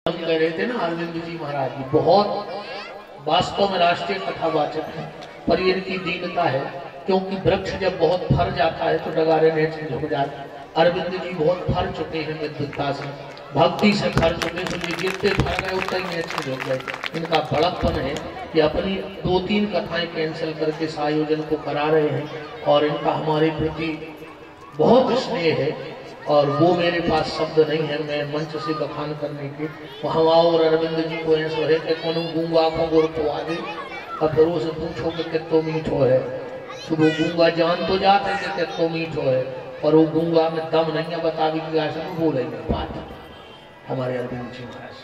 हम कह रहे थे ना, अरविंद जी महाराज जी बहुत वास्तव में राष्ट्रीय कथावाचक है, पर इनकी दीनता है, क्योंकि वृक्ष जब बहुत फर जाता है तो डगारे नेट से झुक जाते। अरविंद जी बहुत फर चुके हैं विद्वता से, भक्ति से फर चुके, तो ये गिरते फर गए उतना ही नेट से झुक गए। इनका बड़प्पन है कि अपनी 2-3 कथाएं कैंसिल करके इस आयोजन को करा रहे हैं, और इनका हमारे प्रति बहुत स्नेह है। और वो मेरे पास शब्द नहीं है मैं मंच से बखान करने के। वहाँ और अरविंद जी को ऐसा है कि कौन गूंगा को गुर को आगे, और फिर उसे पूछो कि कितो मीठो है, तो वो गूंगा जान तो जाते हैं कि कितो मीठो है, और वो गूंगा में दम नहीं है बता भी कि ऐसा बोलेंगे बात हमारे अरविंद जी महाराज।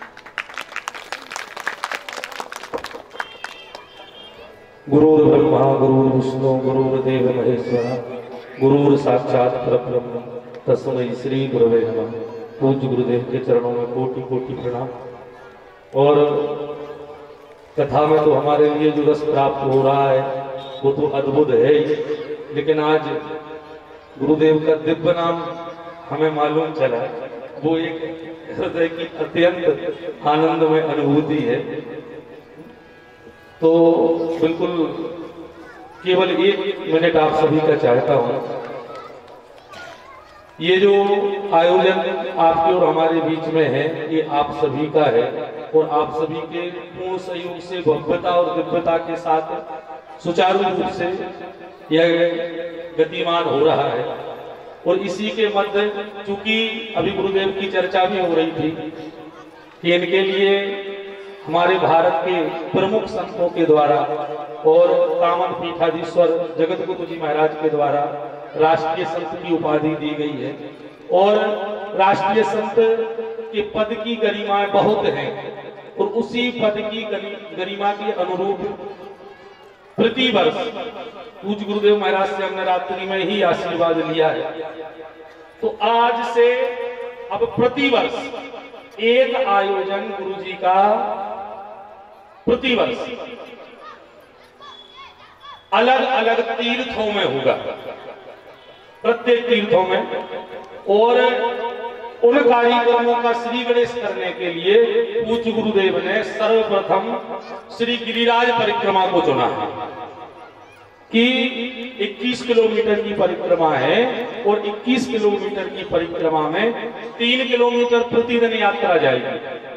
गुरुर्ब्रह्मा गुरुर्विष्णु गुरुर्देव महेश्वरा गुरुर साक्षात परब्रह्म तस्मै श्री गुरवे नमः। पूज्य गुरुदेव के चरणों में कोटि कोटि प्रणाम। और कथा में तो हमारे लिए जो रस प्राप्त हो रहा है वो तो अद्भुत है ही, लेकिन आज गुरुदेव का दिव्य नाम हमें मालूम चला, वो एक हृदय की अत्यंत आनंदमय अनुभूति है। तो बिल्कुल केवल 1 मिनट आप सभी का चाहता हूं। ये जो आयोजन आपके और हमारे बीच में है, ये आप सभी का है, और आप सभी के पूर्ण सहयोग से भव्यता और दिव्यता के साथ सुचारू रूप से यह गतिमान हो रहा है। और इसी के मध्य, चूंकि अभी गुरुदेव की चर्चा भी हो रही थी कि इनके लिए हमारे भारत के प्रमुख संतों के द्वारा और कामन पीठाधीश्वर जगत गुरु जी महाराज के द्वारा राष्ट्रीय संत की उपाधि दी गई है। और राष्ट्रीय संत के पद की गरिमाएं बहुत हैं, और उसी पद की गरिमा के अनुरूप प्रतिवर्ष पूज्य गुरुदेव महाराज से हमने रात्रि में ही आशीर्वाद लिया है। तो आज से अब प्रतिवर्ष एक आयोजन गुरु जी का प्रतिवर्ष अलग अलग तीर्थों में होगा, प्रत्येक तीर्थों में। और उन कार्यक्रमों का श्री गणेश करने के लिए पूज्य गुरुदेव ने सर्वप्रथम श्री गिरिराज परिक्रमा को चुना है कि 21 किलोमीटर की परिक्रमा है, और 21 किलोमीटर की परिक्रमा में 3 किलोमीटर प्रतिदिन यात्रा जाएगी,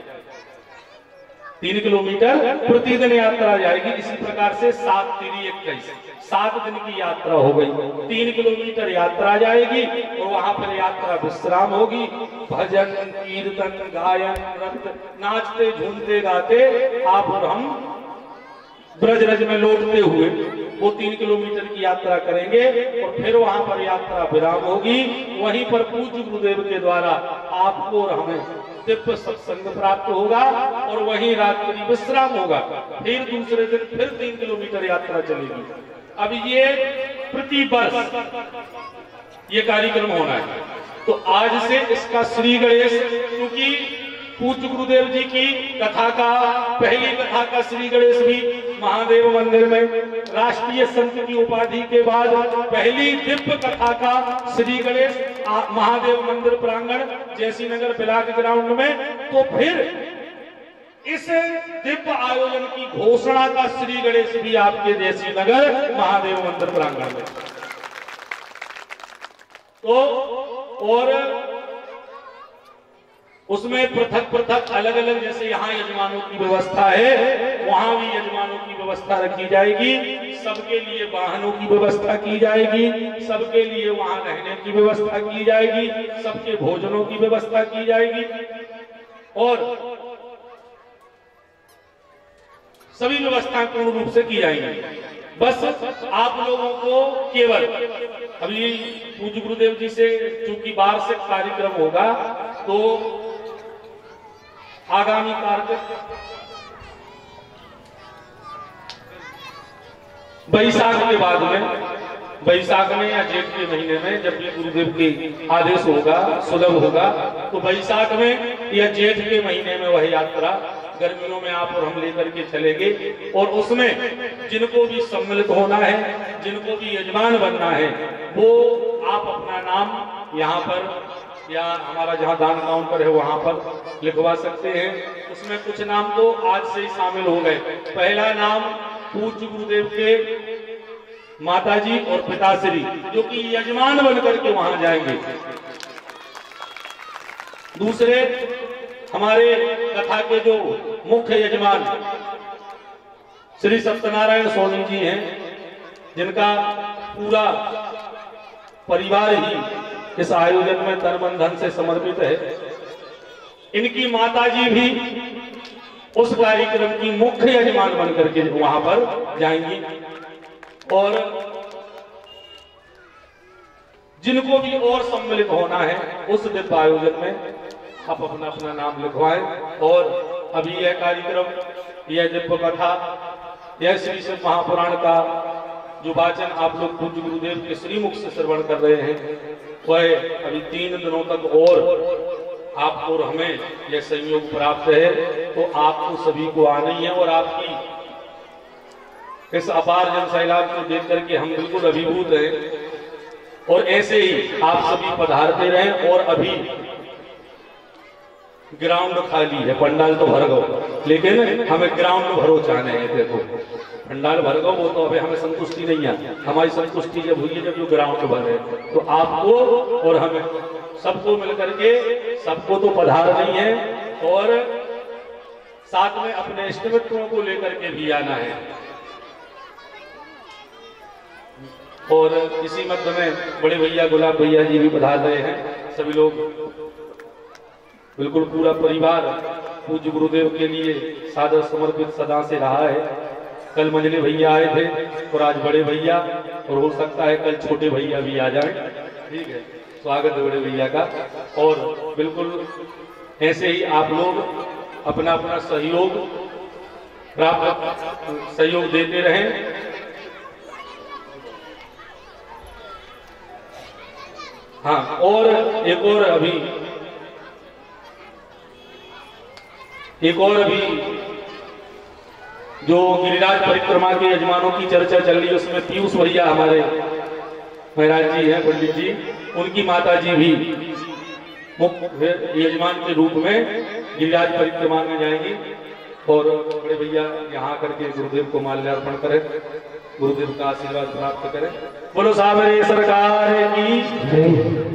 3 किलोमीटर प्रतिदिन यात्रा जाएगी। इसी प्रकार से 7 दिन की यात्रा हो गई। 3 किलोमीटर यात्रा जाएगी, और वहां पर यात्रा विश्राम होगी। भजन कीर्तन गायन नृत्य नाचते झूमते गाते आप और हम ब्रज रज में लौटते हुए वो 3 किलोमीटर की यात्रा करेंगे, और फिर वहां पर यात्रा विराम होगी। वहीं पर पूज्य गुरुदेव के द्वारा आपको और हमें दिव्य सत्संग प्राप्त होगा, और वहीं रात्रि विश्राम होगा। फिर दूसरे दिन फिर 3 किलोमीटर यात्रा चलेगी। अब ये प्रतिवर्ष ये कार्यक्रम होना है। तो आज से इसका श्री गणेश, क्योंकि पूज्य गुरुदेव जी की कथा का, पहली कथा का श्री गणेश भी महादेव मंदिर में राष्ट्रीय संत की उपाधि के बाद पहली दिव्य कथा का श्री गणेश महादेव मंदिर प्रांगण जयसी नगर ब्लॉक ग्राउंड में। तो फिर इस दिव्य आयोजन की घोषणा का श्री गणेश भी आपके जयसी नगर महादेव मंदिर प्रांगण में। तो और उसमें पृथक पृथक अलग अलग, जैसे यहाँ यजमानों की व्यवस्था है, वहां भी यजमानों की व्यवस्था रखी जाएगी। सबके लिए वाहनों की व्यवस्था की जाएगी, सबके लिए वहां रहने की व्यवस्था की जाएगी, सबके भोजनों की व्यवस्था की जाएगी, और सभी व्यवस्थाएं पूर्ण रूप से की जाएंगी। बस आप लोगों को केवल अभी पूज्य गुरुदेव जी से चूंकि वार्षिक कार्यक्रम होगा, तो आगामी कार्यक्रम बैसाख के बाद में, बैसाख में या जेठ के महीने में, जब भी गुरुदेव के आदेश होगा सुलभ होगा, तो बैसाख में या जेठ के महीने में वह यात्रा गर्मियों में आप और हम लेकर के चलेंगे। और उसमें जिनको भी सम्मिलित होना है, जिनको भी यजमान बनना है, वो आप अपना नाम यहाँ पर या हमारा जहाँ दान काउंटर है वहां पर लिखवा सकते हैं। उसमें कुछ नाम तो आज से ही शामिल हो गए। पहला नाम पूज्य गुरुदेव के माताजी और पिताश्री जो कि यजमान बनकर के वहां जाएंगे। दूसरे हमारे कथा के जो मुख्य यजमान श्री सत्यनारायण सोनी जी हैं, जिनका पूरा परिवार ही इस आयोजन में तन मन धन से समर्पित है। इनकी माताजी भी उस कार्यक्रम की मुख्य यजमान बनकर के वहां पर जाएंगी। और जिनको भी और सम्मिलित होना है उस दिव्य आयोजन में आप अपना अपना नाम लिखवाएं। और अभी यह कार्यक्रम, यह दिव्य कथा, यह श्री शिव महापुराण का जो वाचन आप लोग पूज्य गुरुदेव के श्रीमुख से श्रवण कर रहे हैं, वह अभी 3 दिनों तक और आपको और हमें यह संयोग प्राप्त है। तो आपको सभी को आना ही है और आपकी इस अपार जन सैलाब को देख करके हम बिल्कुल अभिभूत हैं। और ऐसे ही आप सभी पधारते रहें। और अभी ग्राउंड खाली है, पंडाल तो भर गो, लेकिन हमें ग्राउंड भरो चाहने हैं। देखो पंडाल भर गो, वो तो अभी हमें संतुष्टि नहीं है। हमारी संतुष्टि जब हुई है जब जो ग्राउंड भरे, तो आपको और हमें सबको मिलकर के सबको तो पधार नहीं है और साथ में अपने इष्ट मित्रों को लेकर के भी आना है। और इसी मध्य में बड़े भैया गुलाब भैया जी भी पधार रहे हैं। सभी लोग बिल्कुल पूरा परिवार पूज्य गुरुदेव के लिए सादर समर्पित सदा से रहा है। कल मंझले भैया आए थे और आज बड़े भैया, और हो सकता है कल छोटे भैया भी आ जाएं। ठीक है, स्वागत है बड़े भैया का। और बिल्कुल ऐसे ही आप लोग अपना अपना सहयोग प्राप्त सहयोग देते रहें। हाँ, और एक और अभी जो गिरिराज परिक्रमा के यजमानों की चर्चा चल रही है, उसमें पीयूष भैया हमारे महाराज जी हैं, पंडित जी, उनकी माता जी भी मुख्य यजमान के रूप में गिरिराज परिक्रमा में जाएंगी। और बड़े भैया यहाँ करके गुरुदेव को माल्यार्पण करें, गुरुदेव का आशीर्वाद प्राप्त करें। बोलो सावरे सरकार की।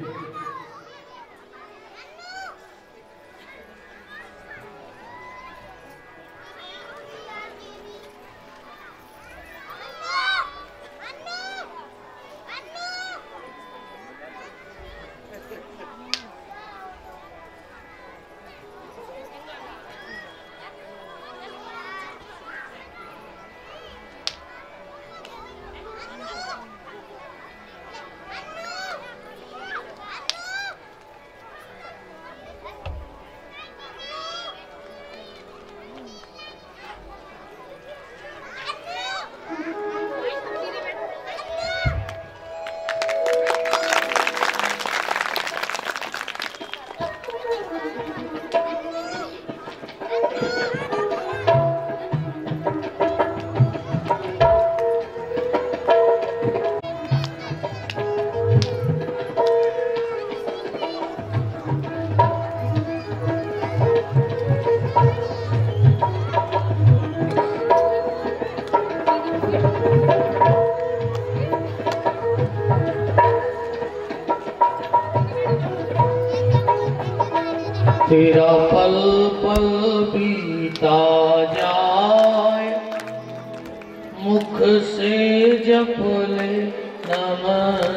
तेरा पल पल बीता जाए, मुख से जप ले नमः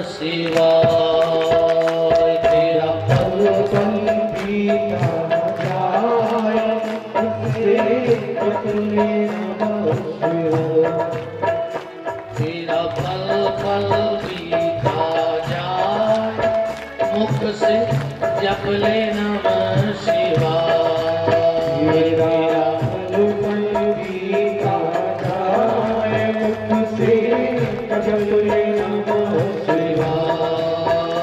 शिवाय। तेरा पल पल बीता जाए, मुख से जप ले नमः शिवाय। तेरा पल पल बीता जाए, मुख से जप ले नमः शिवाय। मेरा पल पल बीता जाए, मुख से जप ले नमः शिवाय।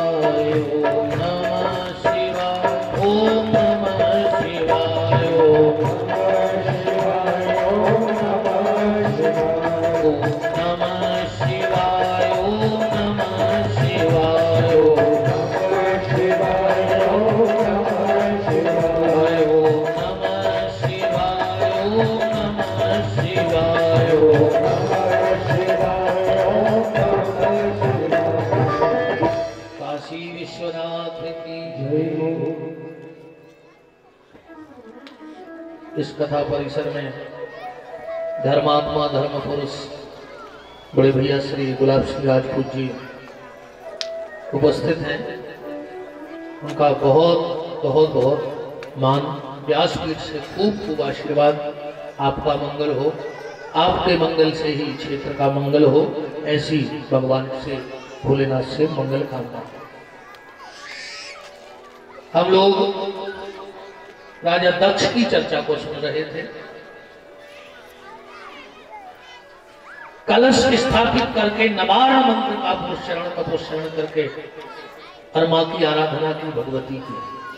इस कथा परिसर में धर्मात्मा धर्म पुरुष बड़े भैया श्री गुलाब सिंह राजपूत जी उपस्थित हैं। उनका बहुत बहुत बहुत मान, व्यासपीठ से खूब खूब आशीर्वाद। आपका मंगल हो, आपके मंगल से ही क्षेत्र का मंगल हो, ऐसी भगवान से भोलेनाथ से मंगल कामना। हम लोग राजा दक्ष की चर्चा को सुन रहे थे। कलश स्थापित करके नवारा मंत्र का पुष्करण करके और मां की आराधना की, भगवती की।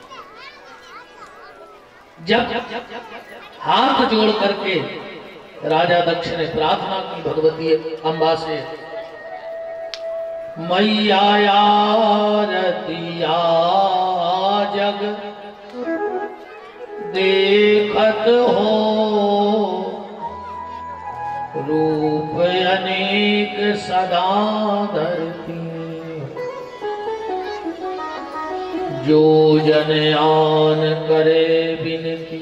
जब हाथ जोड़ करके राजा दक्ष ने प्रार्थना की भगवती अम्बा से, मैया आरतिया जग देखत हो, रूप अनेक सदा धरती, जो जन आन करे बिनती,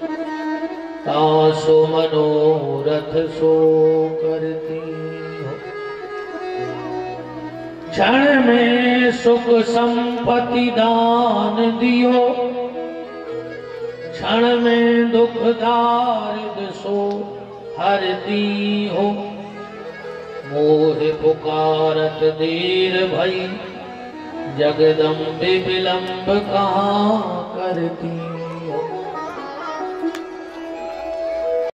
तासो मनोरथ सो करती। क्षण में सुख संपत्ति दान दियो, क्षण में दुख दारिद्र सो हरती हो, मोह पुकारत देर भई, जगदम्बे विलंब कहाँ करती।